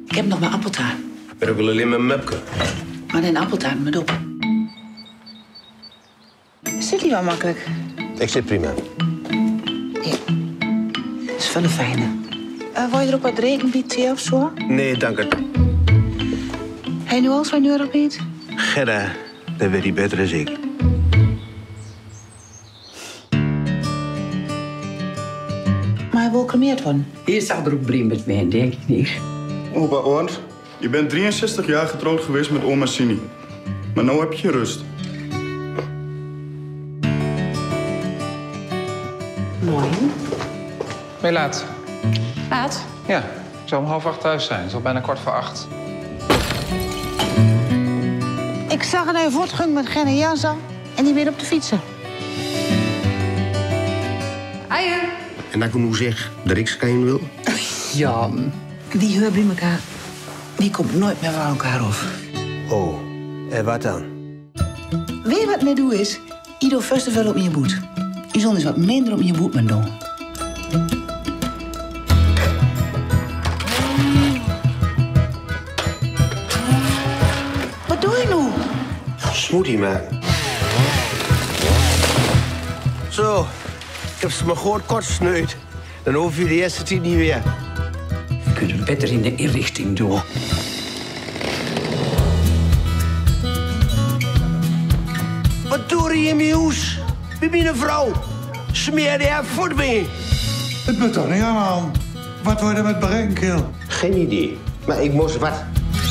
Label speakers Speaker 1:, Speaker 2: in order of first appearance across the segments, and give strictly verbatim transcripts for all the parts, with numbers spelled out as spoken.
Speaker 1: Ik heb nog maar appeltaart.
Speaker 2: Ik wil alleen maar mupke.
Speaker 1: Maar een appeltaart met op. Zit die wel makkelijk?
Speaker 2: Ik zit prima.
Speaker 1: Ja. Dat is wel een fijne. Uh, wil je erop wat rekenbied of zo?
Speaker 2: Nee, dank het.
Speaker 1: Heb je nu al zo'n euro beet?
Speaker 2: Gerda, dat weet hij beter dan ik.
Speaker 1: Maar hij wil cremeerd worden.
Speaker 3: Hier staat er ook Brim met mij, denk ik niet.
Speaker 4: Opa Ornt, je bent drieënzestig jaar getrouwd geweest met oma Sini. Maar nu heb je rust.
Speaker 1: Mooi.
Speaker 5: Ben je laat?
Speaker 6: Laat?
Speaker 5: Ja, ik zou om half acht thuis zijn. Het is al bijna kwart voor acht.
Speaker 1: Ik zag een even voortgang met Genne Jansen en die weer op de fietsen.
Speaker 6: Aie.
Speaker 2: En dat ik nu zeg dat ik schijn wil?
Speaker 3: Ja,
Speaker 1: Die heur bij elkaar, die komt nooit meer van elkaar af.
Speaker 2: Oh, en wat dan?
Speaker 1: Weet je wat me doe is? Ieder festival op je boet. Je zult eens wat minder op je boet moeten doen. Wat doe je nu?
Speaker 2: Smoothie maken. Zo, ik heb ze maar goed kort gesneud. Dan hoef je de eerste tien niet weer.
Speaker 3: we kunnen beter in de inrichting doen.
Speaker 2: Wat doe je in mijn huis? Wie ben een vrouw? Smeer je voet mee.
Speaker 7: Het moet toch niet aan. Wat wordt er met berenkel?
Speaker 2: Geen idee, maar ik moest wat.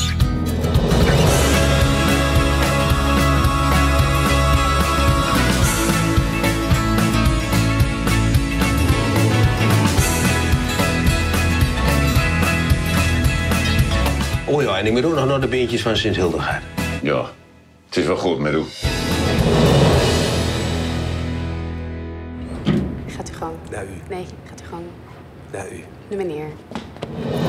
Speaker 2: Oh ja, en ik moet ook nog naar de beentjes van Sint-Hildegard.
Speaker 8: Ja, het is wel goed met u.
Speaker 6: Gaat u gewoon.
Speaker 2: Naar u.
Speaker 6: Nee, gaat u gewoon.
Speaker 2: Naar u.
Speaker 6: De meneer.